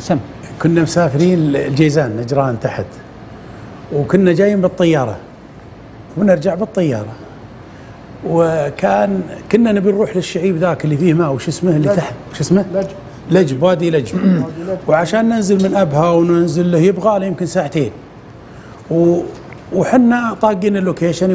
سم. كنا مسافرين الجيزان نجران تحت، وكنا جايين بالطيارة ونرجع بالطيارة، كنا نبي نروح للشعيب ذاك اللي فيه ماء وش اسمه اللي تحت، وش اسمه؟ لجب، وادي لجب. وعشان ننزل من أبها وننزل له يبغى له يمكن ساعتين، وحنا طاقين اللوكيشن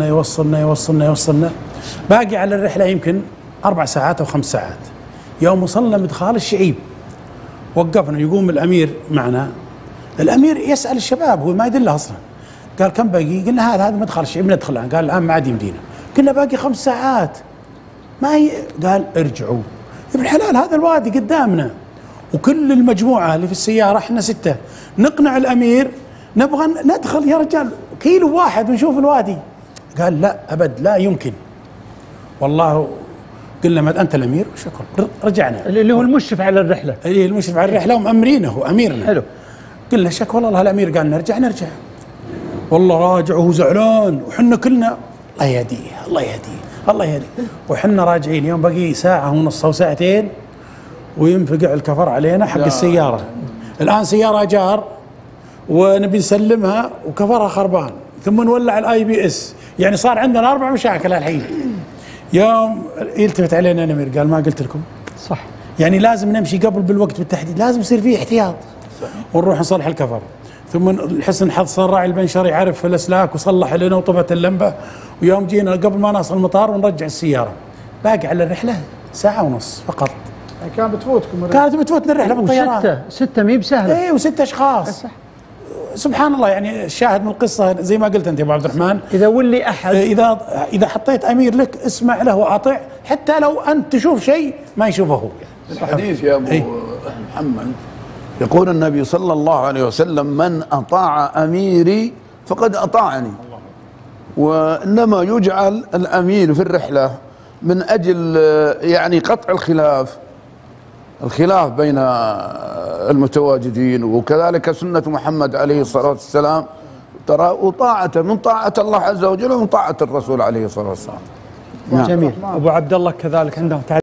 يوصلنا باقي على الرحلة يمكن 4 ساعات أو 5 ساعات. يوم وصلنا مدخال الشعيب وقفنا، يقوم الأمير معنا، الأمير يسأل الشباب، هو ما يدله أصلا، قال كم باقي؟ قلنا هذا مدخل الشعيب ندخل الآن. قال الآن ما عاد يمدينا. قلنا باقي 5 ساعات ما هي. قال ارجعوا يا ابن الحلال، هذا الوادي قدامنا. وكل المجموعة اللي في السيارة احنا 6 نقنع الأمير نبغى ندخل يا رجال كيلو واحد ونشوف الوادي. قال لا أبد، لا يمكن والله. قلنا ما أنت الأمير شكرا. رجعنا، اللي هو المشرف على الرحلة، اللي المشرف على الرحلة ومأمرينه أميرنا. حلو. قلنا شك والله الأمير قال نرجع. والله راجع وهو زعلان، وحنا كلنا الله يهديه الله يهديه الله يهديه. وحنا راجعين يوم باقي ساعة ونص أو ساعتين وينفقع الكفر علينا حق السيارة. الآن سيارة جار ونبي نسلمها وكفرها خربان، ثم نولع الIBS، يعني صار عندنا 4 مشاكل الحين. يوم يلتفت علينا الأمير قال ما قلت لكم؟ صح. يعني لازم نمشي قبل بالوقت بالتحديد، لازم يصير فيه احتياط. ونروح نصلح الكفر. ثم لحسن الحظ صار راعي البنشر يعرف الاسلاك وصلح لنا وطفت اللمبه. ويوم جينا قبل ما نصل المطار ونرجع السياره، باقي على الرحله 1.5 ساعة فقط. كانت بتفوتكم كانت بتفوتنا الرحله بالطيران. ستة مي بسهله. اي و6 اشخاص. صح. سبحان الله، يعني الشاهد من القصه زي ما قلت انت يا ابو عبد الرحمن، اذا ولي احد، اذا حطيت امير لك اسمع له واطع، حتى لو انت تشوف شيء ما يشوفه هو. يعني الحديث يا ابو محمد يقول النبي صلى الله عليه وسلم: من أطاع أميري فقد أطاعني. وإنما يجعل الأمير في الرحلة من أجل يعني قطع الخلاف بين المتواجدين، وكذلك سنة محمد عليه الصلاة والسلام ترى وطاعته من طاعة الله عز وجل ومن طاعة الرسول عليه الصلاة والسلام. جميل. أبو عبد الله كذلك عندهم